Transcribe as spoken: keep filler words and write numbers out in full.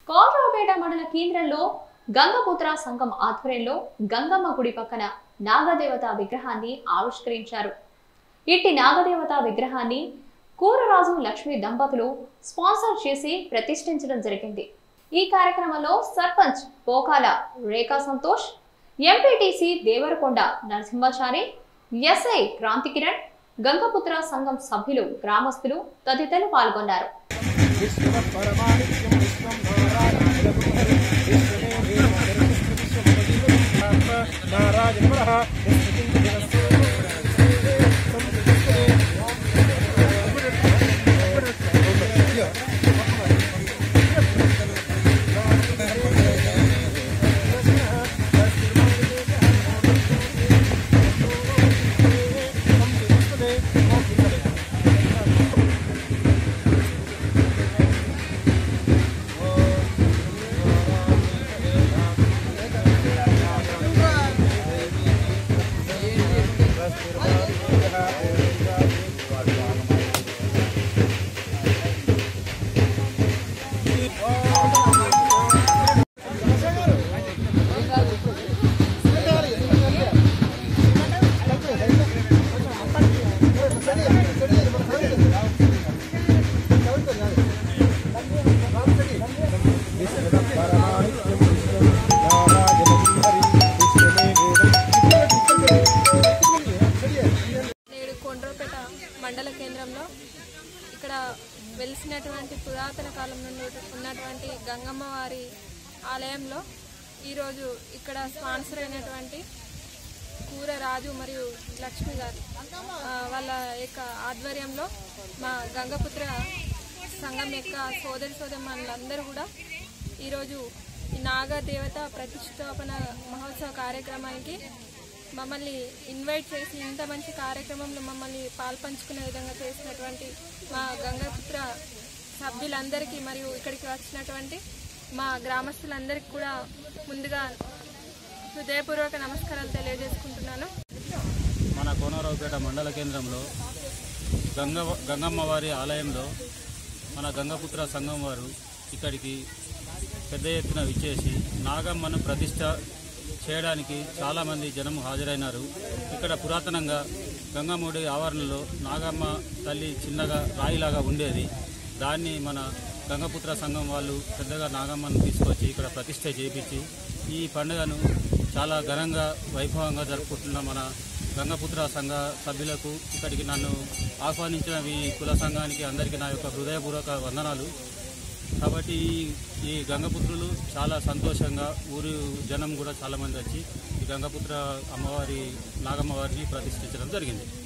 కోట్రాపేట మండల కేంద్రంలో గంగపుత్ర సంఘం ఆధ్వర్యంలో గంగమ్మ గుడి పక్కన నాగదేవత విగ్రహాన్ని ఆవిష్కరించారు. ఇట్టి నాగదేవత విగ్రహాన్ని కూరరాజు లక్ష్మి దంపతులు స్పాన్సర్ చేసి ప్రతిష్ఠించడం జరిగింది. ఈ కార్యక్రమంలో సర్పంచ్ పోకాల రేఖా సంతోష్, ఎంపీటీసీ దేవరకొండ నరసింహాచారి, ఎస్ఐ క్రాంతి కిరణ్, గంగపుత్ర సంఘం సభ్యులు, గ్రామస్తులు తదితరులు పాల్గొన్నారు. మండల కేంద్రంలో ఇక్కడ వెలిసినటువంటి పురాతన కాలం నుండి ఉన్నటువంటి గంగమ్మ వారి ఆలయంలో ఈరోజు ఇక్కడ స్పాన్సర్ అయినటువంటి కూర రాజు మరియు లక్ష్మి గారు వాళ్ళ యొక్క ఆధ్వర్యంలో మా గంగపుత్ర సంఘం యొక్క సోదరి సోదరులందరూ కూడా ఈరోజు ఈ నాగదేవత ప్రతిష్టాపన మహోత్సవ కార్యక్రమానికి మమ్మల్ని ఇన్వైట్ చేసి ఇంత మంచి కార్యక్రమంలో మమ్మల్ని పాల్పంచుకునే విధంగా చేసినటువంటి మా గంగపుత్ర సభ్యులందరికీ మరియు ఇక్కడికి వచ్చినటువంటి మా గ్రామస్తులందరికీ కూడా ముందుగా హృదయపూర్వక నమస్కారాలు తెలియజేసుకుంటున్నాను. మన కోనరావుపేట మండల కేంద్రంలో గంగ గంగమ్మ వారి ఆలయంలో మన గంగపుత్ర సంఘం వారు ఇక్కడికి పెద్ద ఎత్తున విచ్చేసి నాగమ్మను ప్రతిష్ట చేయడానికి చాలామంది జనం హాజరైనారు. ఇక్కడ పురాతనంగా గంగమ్మడి ఆవరణలో నాగమ్మ తల్లి చిన్నగా రాయిలాగా ఉండేది. దాన్ని మన గంగపుత్ర సంఘం వాళ్ళు పెద్దగా నాగమ్మను తీసుకొచ్చి ఇక్కడ ప్రతిష్ట చేయించి ఈ పండుగను చాలా ఘనంగా వైభవంగా జరుపుకుంటున్న మన గంగపుత్ర సంఘ సభ్యులకు, ఇక్కడికి నన్ను ఆహ్వానించిన ఈ కుల సంఘానికి అందరికీ నా యొక్క హృదయపూర్వక వందనాలు. కాబట్టి ఈ గంగపుత్రులు చాలా సంతోషంగా ఊరు జనం కూడా చాలామంది వచ్చి ఈ గంగపుత్ర అమ్మవారి నాగమ్మవారిని ప్రతిష్ఠించడం జరిగింది.